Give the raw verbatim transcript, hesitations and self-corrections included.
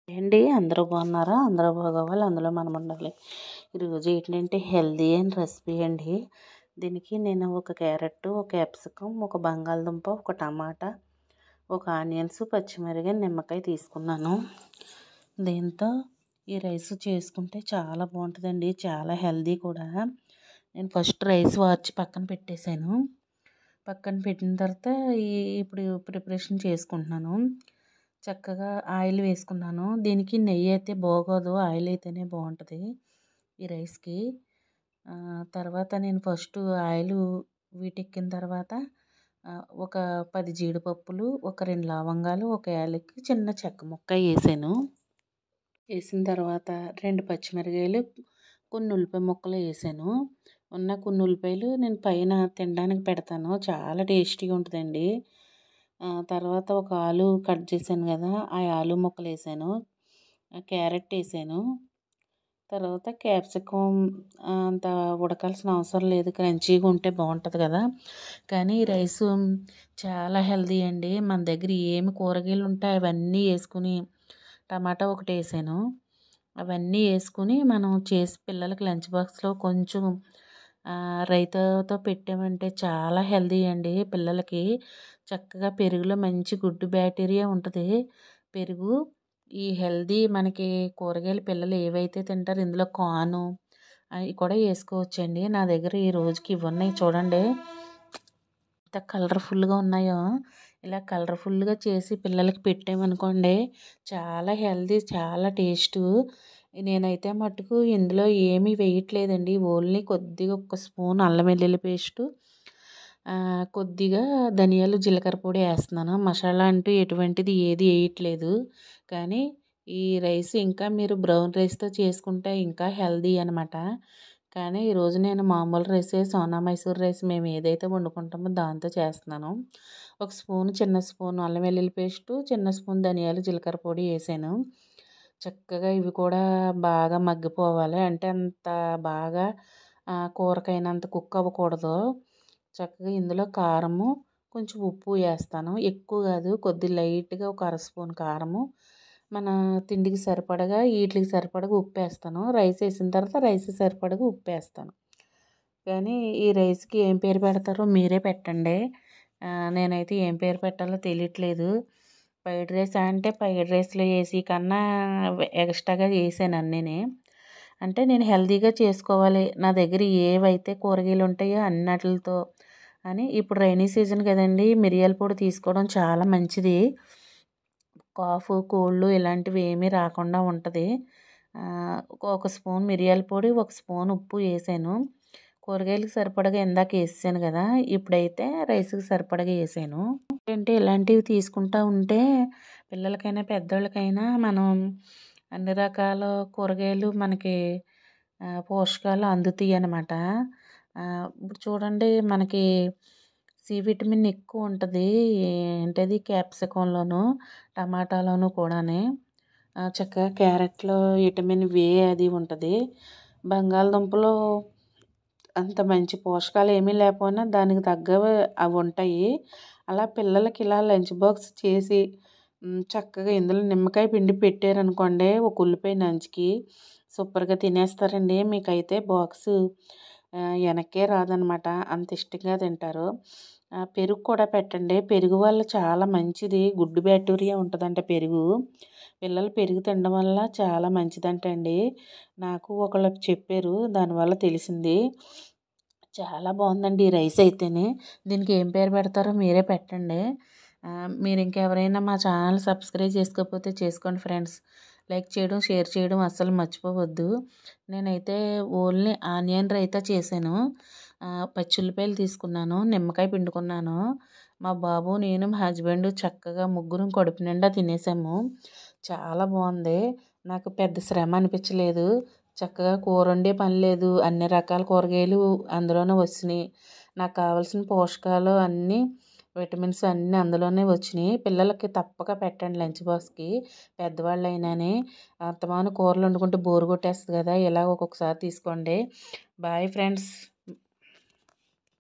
ఏంటి అందరూ బాగున్నారా? అందరూ బాగోవాలి, అందులో మనం ఉండాలి. ఈరోజు ఏంటంటే హెల్దీ అండ్ రెసిపీ అండి. దీనికి నేను ఒక క్యారెట్, ఒక క్యాప్సికమ్, ఒక బంగాళదుంప, ఒక టమాటా, ఒక ఆనియన్స్, పచ్చిమిరపకాయ, నిమ్మకాయ తీసుకున్నాను. దీంతో ఈ రైస్ చేసుకుంటే చాలా బాగుంటుందండి, చాలా హెల్దీ కూడా. నేను ఫస్ట్ రైస్ వార్చి పక్కన పెట్టేశాను. పక్కన పెట్టిన తర్వాత ఈ ఇప్పుడు ప్రిపరేషన్ చేసుకుంటున్నాను. చక్కగా ఆయిల్ వేసుకున్నాను. దీనికి నెయ్యి అయితే బాగోదు, ఆయిల్ అయితేనే బాగుంటుంది ఈ రైస్కి. తర్వాత నేను ఫస్ట్ ఆయిల్ వీటెక్కిన తర్వాత ఒక పది జీడిపప్పులు, ఒక రెండు లవంగాలు, ఒక యాలక్కి, చిన్న చెక్క ముక్క వేసాను. వేసిన తర్వాత రెండు పచ్చిమిరకాయలు, కొన్ని ఉల్లిపాయ ముక్కలు వేసాను. ఉన్న కొన్ని ఉల్లిపాయలు నేను పైన తినడానికి పెడతాను, చాలా టేస్టీగా ఉంటుందండి. తర్వాత ఒక ఆలు కట్ చేశాను కదా, ఆ ఆలు ముక్కలు వేసాను. క్యారెట్ వేసాను. తర్వాత క్యాప్సికమ్ అంత ఉడకాల్సిన అవసరం లేదు, క్రంచీగా ఉంటే బాగుంటుంది కదా. కానీ ఈ రైస్ చాలా హెల్దీ అండి. మన దగ్గర ఏమి కూరగాయలు ఉంటాయి అవన్నీ వేసుకుని, టమాటా ఒకటి వేసాను, అవన్నీ వేసుకుని మనం చేసి పిల్లలకి లంచ్ బాక్స్లో కొంచెం రైతాతో పెట్టామంటే చాలా హెల్దీ అండి. పిల్లలకి చక్కగా పెరుగులో మంచి గుడ్డు బ్యాక్టీరియా ఉంటుంది. పెరుగు ఈ హెల్దీ మనకి కూరగాయలు పిల్లలు ఏవైతే తింటారో ఇందులో కార్న్ అవి కూడా వేసుకోవచ్చండి. నా దగ్గర ఈ రోజుకి ఇవి ఉన్నాయి చూడండి, ఎంత కలర్ఫుల్గా ఉన్నాయో. ఇలా కలర్ఫుల్గా చేసి పిల్లలకి పెట్టామనుకోండి చాలా హెల్దీ, చాలా టేస్ట్. నేనైతే మటుకు ఇందులో ఏమీ వేయట్లేదండి, ఓన్లీ కొద్దిగా ఒక స్పూన్ అల్లం వెల్లుల్లి పేస్టు, కొద్దిగా ధనియాలు జీలకర్ర పొడి వేస్తున్నాను. మసాలా అంటూ ఎటువంటిది ఏది వేయట్లేదు. కానీ ఈ రైస్ ఇంకా మీరు బ్రౌన్ రైస్తో చేసుకుంటే ఇంకా హెల్దీ అనమాట. కానీ ఈరోజు నేను మామూలు రైసే, సోనా మైసూర్ రైస్ మేము ఏదైతే వండుకుంటామో దాంతో చేస్తున్నాను. ఒక స్పూన్, చిన్న స్పూన్ అల్లం వెల్లుల్లి పేస్టు, చిన్న స్పూన్ ధనియాలు జీలకర్ర పొడి వేసాను. చక్కగా ఇవి కూడా బాగా మగ్గిపోవాలి, అంటే అంత బాగా కూరకైనంత కుక్ అవ్వకూడదు. చక్కగా ఇందులో కారము, కొంచెం ఉప్పు వేస్తాను, ఎక్కువ కాదు, కొద్ది లైట్గా ఒక అర స్పూన్ కారము, మన తిండికి సరిపడగా వీటికి సరిపడగా ఉప్పు వేస్తాను. రైస్ వేసిన తర్వాత రైస్కి సరిపడగా ఉప్పు వేస్తాను. కానీ ఈ రైస్కి ఏం పేరు పెడతారో మీరే పెట్టండి, నేనైతే ఏం పేరు పెట్టాలో తెలియట్లేదు. ఫ్రైడ్ రైస్ అంటే ఫ్రైడ్ రైస్లో వేసి కన్నా ఎక్స్ట్రాగా వేసాను అన్నీనే. అంటే నేను హెల్తీగా చేసుకోవాలి, నా దగ్గర ఏవైతే కూరగాయలు ఉంటాయో అన్నట్లతో అని. ఇప్పుడు రైనీ సీజన్ కదండి, మిరియాల పొడి తీసుకోవడం చాలా మంచిది. కాఫ్, కోల్డ్ ఇలాంటివి ఏమీ రాకుండా ఉంటుంది. ఒక స్పూన్ మిరియాల పొడి, ఒక స్పూన్ ఉప్పు వేసాను. కూరగాయలకు సరిపడగా ఇందాక వేసాను కదా, ఇప్పుడైతే రైస్కి సరిపడగా వేసాను. ఏంటంటే ఇలాంటివి తీసుకుంటూ ఉంటే పిల్లలకైనా పెద్దోళ్ళకైనా మనం అన్ని రకాల కూరగాయలు మనకి పోషకాలు అందుతాయి అన్నమాట. ఇప్పుడు చూడండి మనకి సి విటమిన్ ఎక్కువ ఉంటుంది ఏంటది క్యాప్సికంలోను, టమాటాలోను కూడానే. చక్కగా క్యారెట్లో విటమిన్ ఏ అది ఉంటుంది. బంగాళదుంపలో అంత మంచి పోషకాలు ఏమీ లేకపోయినా దానికి తగ్గవి అవి ఉంటాయి. అలా పిల్లలకి ఇలా లంచ్ బాక్స్ చేసి చక్కగా ఇందులో నిమ్మకాయ పిండి పెట్టారనుకోండి, ఒక ఉల్లిపాయ నంచుకి సూపర్గా తినేస్తారండి. మీకైతే బాక్స్ వెనక్కే రాదనమాట, అంత ఇష్టంగా తింటారు. పెరుగు కూడా పెట్టండి, పెరుగు వల్ల చాలా మంచిది, గుడ్డు బ్యాక్టీరియా ఉంటుందంట పెరుగు. పిల్లలు పెరుగు తినడం వల్ల చాలా మంచిదంట అండి. నాకు ఒకళ్ళు చెప్పారు, దానివల్ల తెలిసింది. చాలా బాగుందండి ఈ రైస్ అయితేనే. దీనికి ఏం పేరు పెడతారో మీరే పెట్టండి. మీరు ఇంకెవరైనా మా ఛానల్ సబ్స్క్రైబ్ చేసుకోకపోతే చేసుకోండి ఫ్రెండ్స్. లైక్ చేయడం, షేర్ చేయడం అస్సలు మర్చిపోవద్దు. నేనైతే ఓన్లీ ఆనియన్ రైతా చేశాను. పచ్చుల్లిపాయలు తీసుకున్నాను, నిమ్మకాయ పిండుకున్నాను. మా బాబు, నేను, మా హస్బెండ్ చక్కగా ముగ్గురం కడుపు నిండా తినేసాము. చాలా బాగుంది, నాకు పెద్ద శ్రమ అనిపించలేదు. చక్కగా కూర వండే పని లేదు, అన్ని రకాల కూరగాయలు అందులోనే వచ్చినాయి. నాకు కావాల్సిన పోషకాలు అన్నీ, విటమిన్స్ అన్నీ అందులోనే వచ్చినాయి. పిల్లలకి తప్పక పెట్టండి లంచ్ బాక్స్కి, పెద్దవాళ్ళు అయినానే. అంతమాను కూరలు వండుకుంటే బోరు కొట్టేస్తుంది కదా, ఇలా ఒక్కొక్కసారి తీసుకోండి. Boy friends.